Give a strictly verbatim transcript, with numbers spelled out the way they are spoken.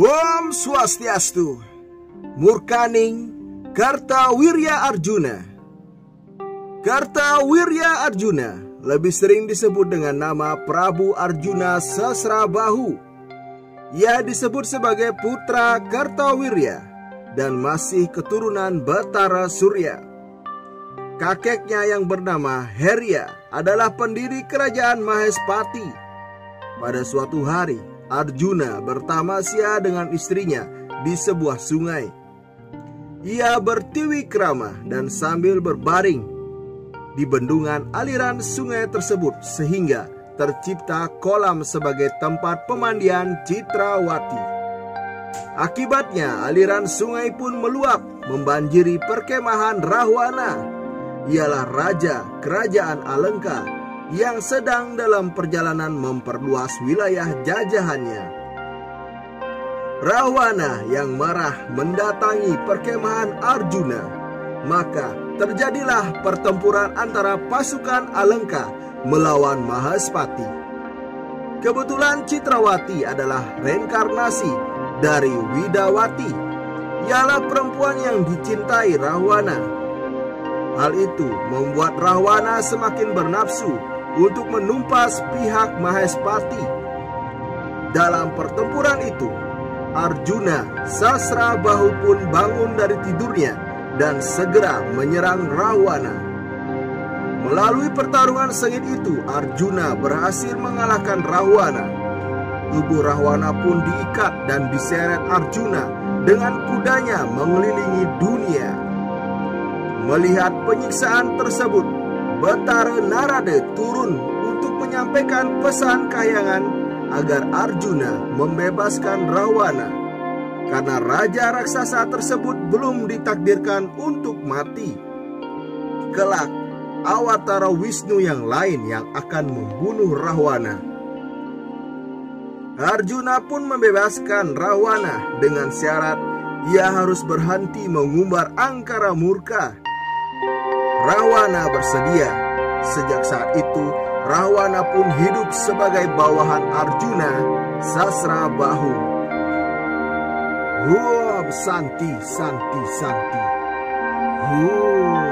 Om Swastiastu. Murkaning Kartawirya Arjuna. Kartawirya Arjuna lebih sering disebut dengan nama Prabu Arjuna Sasrabahu. Ia disebut sebagai putra Kartawirya dan masih keturunan Batara Surya. Kakeknya yang bernama Herya adalah pendiri kerajaan Mahespati. Pada suatu hari, Arjuna bertamasya dengan istrinya di sebuah sungai. Ia bertiwikrama dan sambil berbaring di bendungan aliran sungai tersebut sehingga tercipta kolam sebagai tempat pemandian Citrawati. Akibatnya aliran sungai pun meluap membanjiri perkemahan Rahwana. Ialah raja kerajaan Alengka yang sedang dalam perjalanan memperluas wilayah jajahannya. Rahwana yang marah mendatangi perkemahan Arjuna. Maka terjadilah pertempuran antara pasukan Alengka melawan Mahespati. Kebetulan Citrawati adalah reinkarnasi dari Widawati. Ialah perempuan yang dicintai Rahwana. Hal itu membuat Rahwana semakin bernafsu untuk menumpas pihak Mahespati. Dalam pertempuran itu, Arjuna Sasrabahu pun bangun dari tidurnya dan segera menyerang Rahwana. Melalui pertarungan sengit itu, Arjuna berhasil mengalahkan Rahwana. Tubuh Rahwana pun diikat dan diseret Arjuna dengan kudanya mengelilingi dunia. Melihat penyiksaan tersebut, Batara Narada turun untuk menyampaikan pesan kahyangan agar Arjuna membebaskan Rahwana, karena raja raksasa tersebut belum ditakdirkan untuk mati. Kelak, awatara Wisnu yang lain yang akan membunuh Rahwana. Arjuna pun membebaskan Rahwana dengan syarat ia harus berhenti mengumbar angkara murka. Rahwana bersedia. Sejak saat itu, Rahwana pun hidup sebagai bawahan Arjuna Sasrabahu. Om Santi, Santi, Santi. Om.